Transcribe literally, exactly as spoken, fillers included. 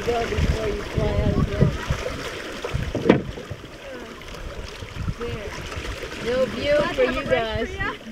go before you fly out of the drone. There. No view for you guys.